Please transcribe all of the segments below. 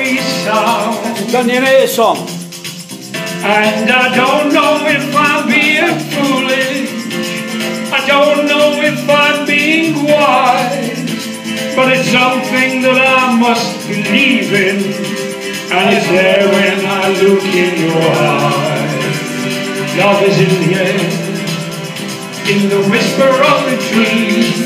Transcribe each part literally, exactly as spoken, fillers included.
every sound. Kan je mee, song? And I don't know if I'm being foolish, I don't know if I'm being wise, but it's something that I must believe in, and it's there when I look in your eyes. Love is in the air, in the whisper of the trees.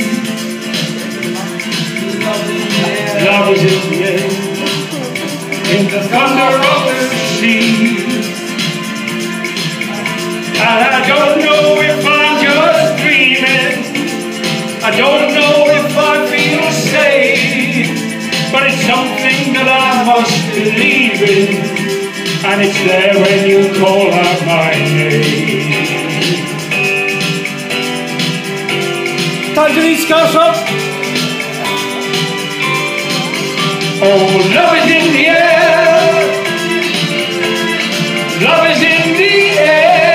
Love is in the air, in the thunder of the sea. And I don't know if I'm just dreaming, I don't know if I feel safe, but it's something that I must believe in, and it's there when you call out my name. Time to reach, Carson. Oh, love is in the air, love is in the air.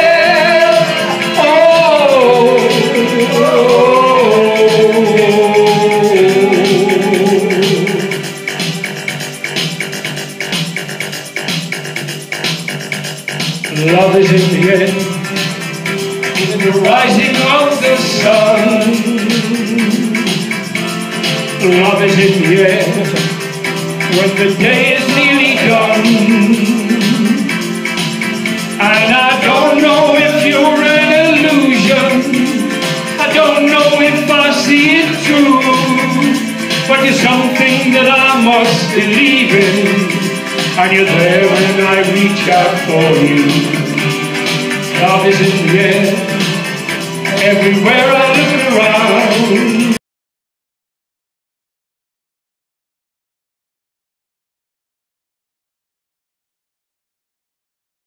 Love is in the air, in the rising of the sun. Love is in the air, when the day is nearly done. And I don't know if you're an illusion, I don't know if I see it true, but you're something that I must believe in, and you're there when I reach out for you. Love is in the air, everywhere I look around.